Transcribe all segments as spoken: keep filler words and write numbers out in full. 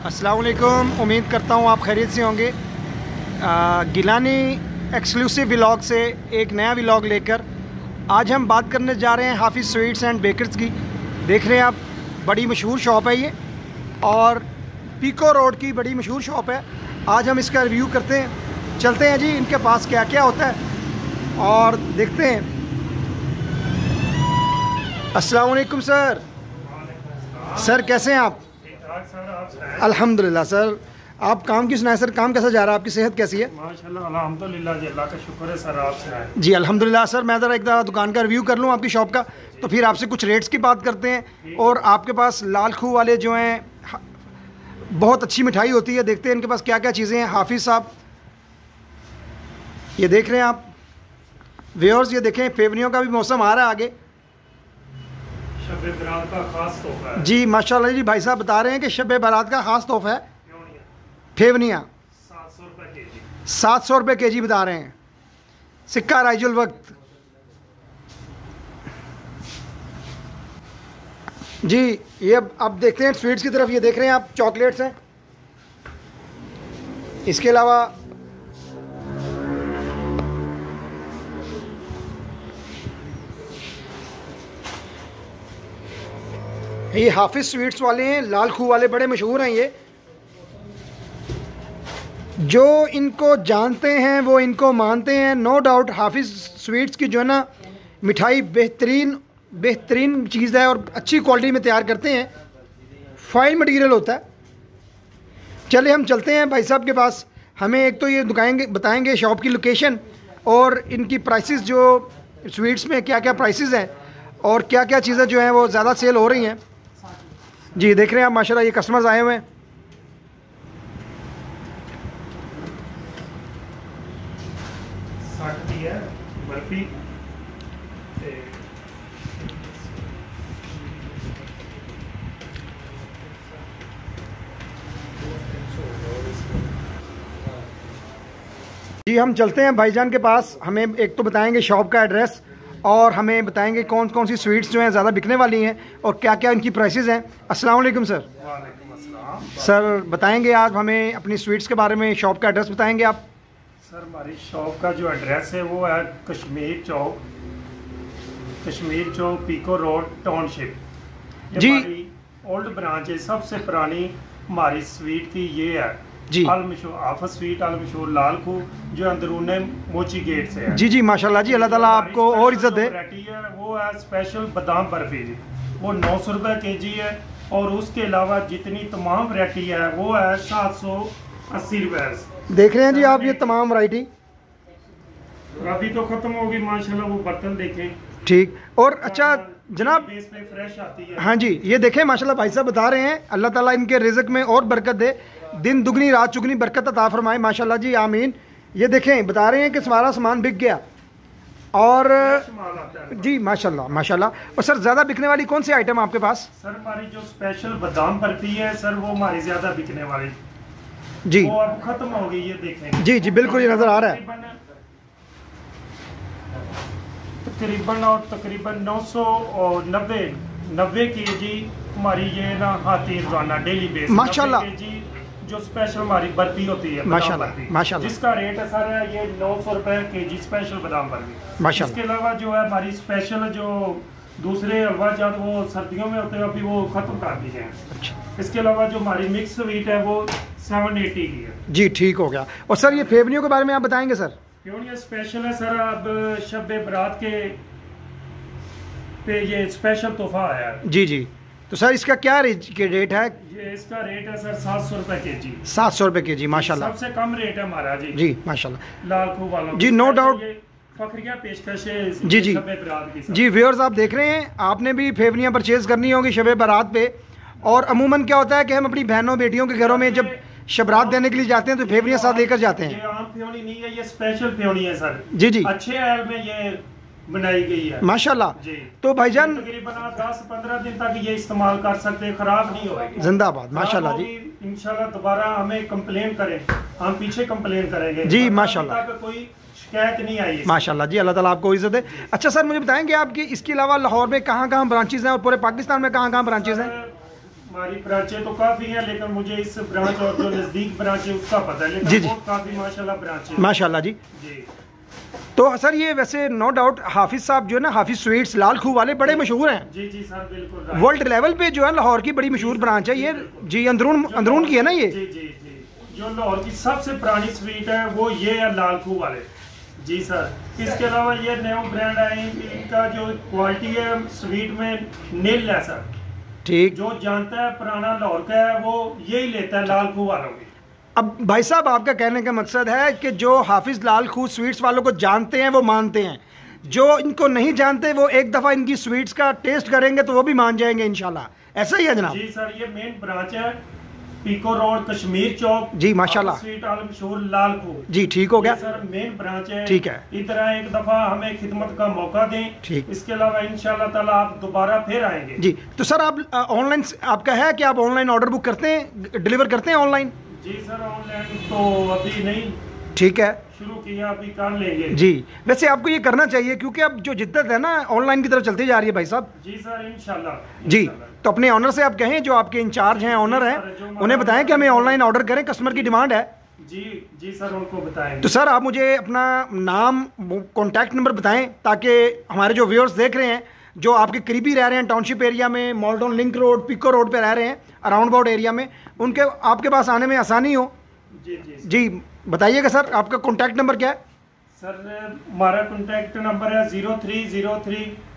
अस्सलाम वालेकुम। उम्मीद करता हूँ आप खैरियत से होंगे। आ, गिलानी एक्सक्लूसिव व्लॉग से एक नया व्लॉग लेकर आज हम बात करने जा रहे हैं हाफिज़ स्वीट्स एंड बेकर्स की। देख रहे हैं आप, बड़ी मशहूर शॉप है ये और पीको रोड की बड़ी मशहूर शॉप है। आज हम इसका रिव्यू करते हैं, चलते हैं जी इनके पास क्या क्या होता है और देखते हैं। अस्सलाम वालेकुम सर। सर कैसे हैं आप? अल्हम्दुलिल्लाह। सर आप काम की सुनाए सर, काम कैसा जा रहा है, आपकी सेहत कैसी है? माशाल्लाह अल्हम्दुलिल्लाह जी, अल्लाह का शुक्र है सर। आप सुनाएं? जी अल्हम्दुलिल्लाह। सर मैं ज़रा एक दफ़ा दुकान का रिव्यू कर लूँ आपकी शॉप का, तो फिर आपसे कुछ रेट्स की बात करते हैं। और आपके पास लाल खूह वाले जो हैं बहुत अच्छी मिठाई होती है, देखते हैं इनके पास क्या क्या चीज़ें हैं। हाफिज़ साहब ये देख रहे हैं आप व्यूअर्स, ये देखें फेवनियों का भी मौसम आ रहा है आगे। शब बारात का खास तोहफा है जी माशाल्लाह जी। भाई साहब बता रहे हैं कि शब बारात का खास तोहफा है फेवनिया। सात सौ रुपये के जी। सात सौ रुपये के जी बता रहे हैं। सिक्का राइजुल वक्त जी। ये अब अब देखते हैं स्वीट्स की तरफ। ये देख रहे हैं आप चॉकलेट्स हैं। इसके अलावा ये हाफिज़ स्वीट्स वाले हैं, लाल खूह वाले बड़े मशहूर हैं। ये जो इनको जानते हैं वो इनको मानते हैं, नो डाउट। हाफिज़ स्वीट्स की जो है ना मिठाई बेहतरीन बेहतरीन चीज़ है और अच्छी क्वालिटी में तैयार करते हैं, फाइन मटेरियल होता है। चले हम चलते हैं भाई साहब के पास। हमें एक तो ये दिखाएंगे बताएंगे शॉप की लोकेशन और इनकी प्राइसेस, जो स्वीट्स में क्या क्या प्राइसेस हैं और क्या क्या चीज़ें जो हैं वो ज़्यादा सेल हो रही हैं। जी देख रहे हैं आप माशाल्लाह, ये कस्टमर्स आए हुए हैं। साठ दी है बर्फी जी हम चलते हैं भाईजान के पास। हमें एक तो बताएंगे शॉप का एड्रेस और हमें बताएंगे कौन कौन सी स्वीट्स जो हैं ज़्यादा बिकने वाली हैं और क्या क्या इनकी प्राइसेस हैं। अस्सलाम वालेकुम सर। वालेकुम अस्सलाम। सर बताएंगे आज हमें अपनी स्वीट्स के बारे में, शॉप का एड्रेस बताएंगे आप? सर हमारी शॉप का जो एड्रेस है वो है कश्मीर चौक, कश्मीर चौक पीको रोड टाउनशिप। जी। हमारी ओल्ड ब्रांच है, सबसे पुरानी हमारी स्वीट की ये है जी। अल मशहूर हाफिज़ स्वीट अल मशहूर लाल खूह, जो अंदरूने मोची गेट से है। जी जी माशाल्लाह जी, अल्लाह ताला आपको और इज्जत दे। वैरायटी है वो है स्पेशल बादाम बर्फी जी, वो नौ सौ रुपये के जी है। और उसके अलावा जितनी तमाम वैरायटी है वो है सात सौ अस्सी रुपये। देख रहे हैं जी आप ये तमाम वैरायटी, अभी तो खत्म होगी माशाल्लाह। वो बर्तन देखें। ठीक। और अच्छा जनाब, बेस पे फ्रेश आती है। हाँ जी ये देखें माशाल्लाह भाई साहब बता रहे हैं, अल्लाह ताला इनके रिज़्क में और बरकत दे, दिन दुगनी रात चुगनी बरकत अता फरमाए माशाल्लाह जी, आमीन। ये देखें बता रहे हैं कि सारा सामान बिक गया और जी माशाल्लाह माशाल्लाह। और सर ज़्यादा बिकने वाली कौन सी आइटम आपके पास? सर हमारी जो स्पेशल बादाम बर्फी है सर, वो हमारी ज़्यादा बिकने वाली जी, वो अब खत्म हो गई। ये देखें। जी जी बिल्कुल, ये नज़र आ रहा है। तकरीबन और तकरीबन नौ सौ और नब्बे नब्बे के जी हमारी ये ना हाथी रोजाना डेली बेस माशाल्लाह के जी जो स्पेशल हमारी बर्फी होती है माशाल्लाह माशाल्लाह, जिसका रेट है सर ये नौ सौ रुपए के जी स्पेशल बादाम बर्फी माशाल्लाह। इसके अलावा जो है हमारी स्पेशल जो दूसरे हलवा जात वो सर्दियों में होते हैं, अभी वो खत्म कर दी है। अच्छा। इसके अलावा जो हमारी मिक्स स्वीट है वो सेवन एटी की है जी, ठीक हो गया। और सर ये फेवनियों के बारे में आप बताएंगे सर? ये स्पेशल है सर, अब शब बारात के पे ये स्पेशल तोहफा आया है। जी जी। तो सर इसका क्या रेट है? ये इसका रेट है सर सात सौ रुपए के जी। सात सौ रुपये के जी माशाल्लाह, सबसे कम रेट है हमारा जी। जी माशाल्लाह। लाल खूह वालों जी, नो डाउट। फखरिया पेशकश है जी जी शब बारात की। जी व्यूअर्स आप देख रहे हैं, आपने भी फेवनियाँ परचेज़ करनी होगी शब बारात पे। और अमूमन क्या होता है कि हम अपनी बहनों बेटियों के घरों में जब शबरात देने के लिए जाते हैं तो फेवनियाँ साथ लेकर जाते हैं। ये आम फ्योनी नहीं है, ये स्पेशल फ्योनी है सर। जी जी अच्छे आयल में ये बनाई गई है माशाल्लाह। जी। तो भाईजान तकरीबन आप दस पंद्रह दिन तक ये इस्तेमाल कर सकते हैं, खराब नहीं होगी। जिंदाबाद माशाल्लाह जी। इंशाल्लाह दोबारा हमें कंप्लेन करें, हम पीछे कंप्लेन करेंगे जी माशाल्लाह। कोई शिकायत नहीं आई माशाल्लाह जी, अल्लाह ताला आपको इज्जत दे। अच्छा सर मुझे बताएंगे आपकी इसके अलावा लाहौर में कहाँ कहाँ ब्रांचेज हैं और पूरे पाकिस्तान में कहाँ कहाँ ब्रांचेज हैं? हमारी ब्रांचें तो काफी हैं, लेकिन मुझे इस ब्रांच और जो नजदीक ब्रांच है उसका पता है, लेकिन जी, जी। बहुत काफी माशाल्लाह ब्रांच है। माशाल्लाह जी। जी तो सर ये वैसे नो डाउट हाफिज साहब जो है ना, हाफिज स्वीट्स लाल खूह वाले बड़े मशहूर हैं। जी जी सर बिल्कुल राइट। वर्ल्ड लेवल पे जो है लाहौर की बड़ी मशहूर ब्रांच है ये। जी अंदरून अंदरून की है ना ये। जी जी जी जो लाहौर की सबसे पुरानी स्वीट है वो ये है लाल खूह वाले। जी सर इसके अलावा ये न्यू ब्रांड है, इनका जो क्वालिटी है स्वीट में नील है सर। ठीक। जो जानता है पुराना लाहौर का है वो यही लेता है लाल खूह वालों की। अब भाई साहब आपका कहने का मकसद है कि जो हाफिज लाल खूह स्वीट्स वालों को जानते हैं वो मानते हैं, जो इनको नहीं जानते वो एक दफ़ा इनकी स्वीट्स का टेस्ट करेंगे तो वो भी मान जाएंगे इंशाल्लाह। ऐसा ही है जनाब? जी सर ये मेन ब्रांच है पीको रोड कश्मीर चौक। जी माशाल्लाह। स्वीट आल मशहूर लाल खूह। जी ठीक हो गया सर मेन ब्रांच है। ठीक है। इधर एक दफा हमें खिदमत का मौका दें। ठीक। इसके अलावा इंशाल्लाह ताला आप दोबारा फिर आएंगे। जी तो सर आप ऑनलाइन आपका है कि आप ऑनलाइन ऑर्डर बुक करते हैं, डिलीवर करते हैं ऑनलाइन? जी सर ऑनलाइन तो अभी नहीं, ठीक है, शुरू किया अभी कर लेंगे। जी वैसे आपको ये करना चाहिए क्योंकि अब जो जिद्दत है ना ऑनलाइन की तरफ चलती जा रही है भाई साहब। जी सर इंशाल्लाह। जी तो अपने ऑनर से आप कहें, जो आपके इंचार्ज हैं ऑनर हैं, उन्हें बताएं कि हमें ऑनलाइन ऑर्डर करें, कस्टमर की डिमांड है। जी जी सर उनको बताएंगे। तो सर आप मुझे अपना नाम कॉन्टैक्ट नंबर बताएं ताकि हमारे जो व्यूअर्स देख रहे हैं जो आपके करीबी रह रहे हैं टाउनशिप एरिया में, Multan link road, Peco road पे रह रहे हैं, अराउंड अबाउट एरिया में, उनके आपके पास आने में आसानी हो। जी जी जी बताइएगा सर आपका कॉन्टैक्ट नंबर क्या है? सर हमारा कॉन्टैक्ट नंबर है zero three zero three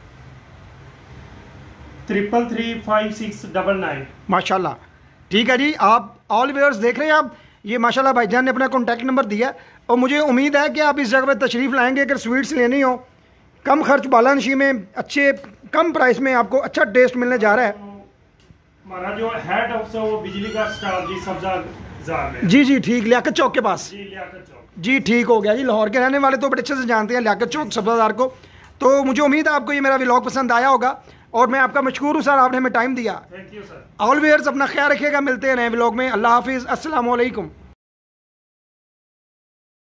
triple three five six double nine. माशाल्लाह ठीक है जी। आप ऑल व्यूअर्स देख रहे हैं आप, ये माशाल्लाह भाईजान ने अपना कॉन्टैक्ट नंबर दिया और मुझे उम्मीद है कि आप इस जगह पर तशरीफ़ लाएंगे अगर स्वीट्स लेनी हो, कम खर्च बालानशी में अच्छे कम प्राइस में आपको अच्छा टेस्ट मिलने जा रहा है। हमारा जो हेड ऑफिस है वो बिजली का स्टाफ जी सब्जा में। जी जी ठीक, लियाकत चौक के पास। जी लियाकत चौक। जी ठीक हो गया जी। लाहौर के रहने वाले तो बड़े अच्छे से जानते हैं लियाकत चौक सब्जादार को। तो मुझे उम्मीद है आपको ये मेरा व्लॉग पसंद आया होगा और मैं आपका मशकूर हूँ सर, आपने हमें टाइम दिया। Thank you sir. All viewers अपना ख्याल रखिएगा, मिलते हैं नए व्लॉग में। अल्लाह हाफिज़, अस्सलाम वालेकुम।